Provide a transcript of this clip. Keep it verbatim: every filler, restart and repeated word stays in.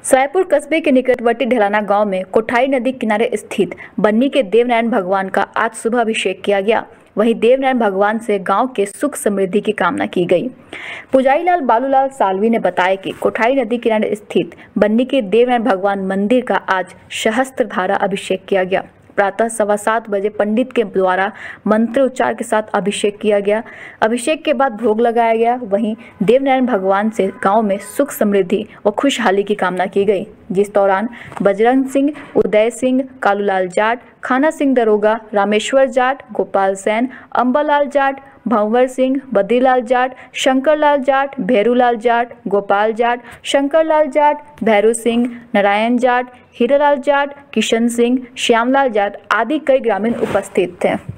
सायपुर कस्बे के निकटवर्ती ढलाना गांव में कोठाई नदी किनारे स्थित बन्नी के देवनारायण भगवान का आज सुबह अभिषेक किया गया। वहीं देवनारायण भगवान से गांव के सुख समृद्धि की कामना की गई। पुजारी लाल बालूलाल सालवी ने बताया कि कोठाई नदी किनारे स्थित बन्नी के देवनारायण भगवान मंदिर का आज सहस्त्रधारा अभिषेक किया गया। प्रातः सवा सात बजे पंडित के द्वारा मंत्र उच्चार के साथ अभिषेक किया गया। अभिषेक के बाद भोग लगाया गया। वहीं देवनारायण भगवान से गांव में सुख समृद्धि व खुशहाली की कामना की गई, जिस दौरान बजरंग सिंह, उदय सिंह, कालूलाल जाट, खाना सिंह दरोगा, रामेश्वर जाट, गोपाल सैन, अंबालाल जाट, भंवर सिंह, बद्रीलाल जाट, शंकरलाल जाट, भैरूलाल जाट, गोपाल जाट, शंकरलाल जाट, भैरू सिंह, नारायण जाट, हीरालाल जाट, किशन सिंह, श्यामलाल जाट आदि कई ग्रामीण उपस्थित थे।